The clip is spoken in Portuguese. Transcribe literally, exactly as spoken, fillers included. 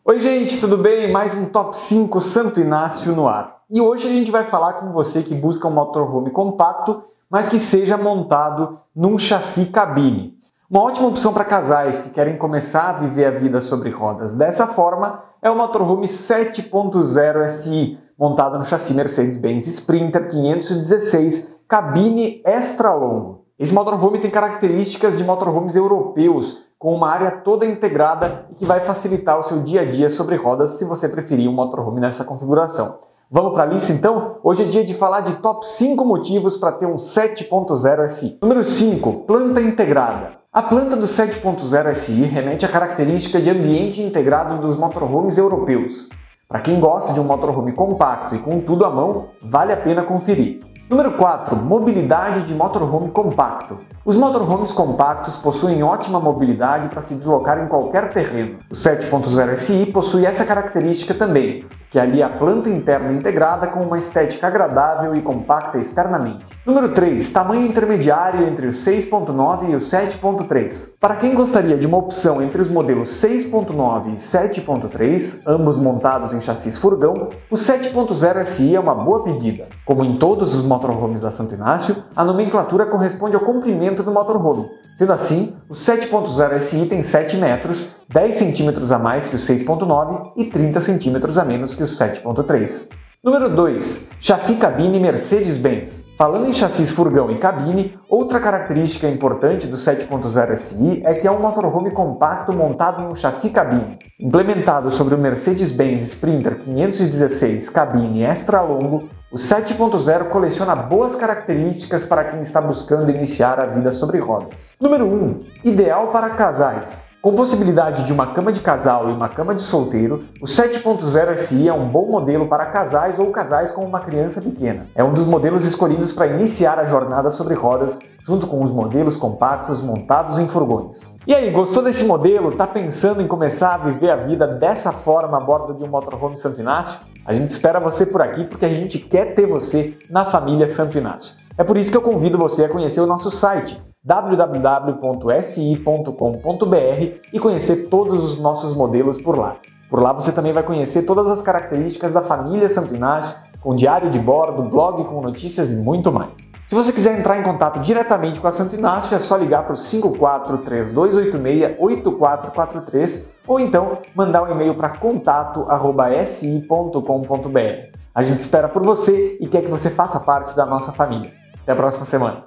Oi gente, tudo bem? Mais um Top cinco Santo Inácio no ar. E hoje a gente vai falar com você que busca um motorhome compacto, mas que seja montado num chassi cabine. Uma ótima opção para casais que querem começar a viver a vida sobre rodas dessa forma é o motorhome sete ponto zero S I, montado no chassi Mercedes-Benz Sprinter quinhentos e dezesseis, cabine extra longo. Esse motorhome tem características de motorhomes europeus, com uma área toda integrada e que vai facilitar o seu dia a dia sobre rodas se você preferir um motorhome nessa configuração. Vamos para a lista então? Hoje é dia de falar de top cinco motivos para ter um sete ponto zero S I. Número cinco. Planta integrada. A planta do sete ponto zero S I remete à característica de ambiente integrado dos motorhomes europeus. Para quem gosta de um motorhome compacto e com tudo à mão, vale a pena conferir. Número quatro. Mobilidade de motorhome compacto. Os motorhomes compactos possuem ótima mobilidade para se deslocar em qualquer terreno. O sete ponto zero S I possui essa característica também, que alia a planta interna integrada com uma estética agradável e compacta externamente. Número três. Tamanho intermediário entre o seis ponto nove e o sete ponto três. Para quem gostaria de uma opção entre os modelos seis ponto nove e sete ponto três, ambos montados em chassis furgão, o sete ponto zero S I é uma boa pedida. Como em todos os motorhomes da Santo Inácio, a nomenclatura corresponde ao comprimento do motorhome. Sendo assim, o sete ponto zero S I tem sete metros, dez centímetros a mais que o seis ponto nove e trinta centímetros a menos que o sete ponto três. Número dois. Chassi cabine Mercedes-Benz. Falando em chassis furgão e cabine, outra característica importante do sete ponto zero S I é que é um motorhome compacto montado em um chassi cabine. Implementado sobre o Mercedes-Benz Sprinter quinhentos e dezesseis cabine extra longo, o sete ponto zero coleciona boas características para quem está buscando iniciar a vida sobre rodas. Número um. Ideal para casais. Com possibilidade de uma cama de casal e uma cama de solteiro, o sete ponto zero S I é um bom modelo para casais ou casais com uma criança pequena. É um dos modelos escolhidos para iniciar a jornada sobre rodas, junto com os modelos compactos montados em furgões. E aí, gostou desse modelo? Tá pensando em começar a viver a vida dessa forma a bordo de um motorhome Santo Inácio? A gente espera você por aqui porque a gente quer ter você na família Santo Inácio. É por isso que eu convido você a conhecer o nosso site w w w ponto s i ponto com ponto b r e conhecer todos os nossos modelos por lá. Por lá você também vai conhecer todas as características da família Santo Inácio, com diário de bordo, blog com notícias e muito mais. Se você quiser entrar em contato diretamente com a Santo Inácio, é só ligar para o cinco quatro três dois oito seis oito quatro quatro três ou então mandar um e-mail para contato arroba s i ponto com ponto b r. A gente espera por você e quer que você faça parte da nossa família. Até a próxima semana.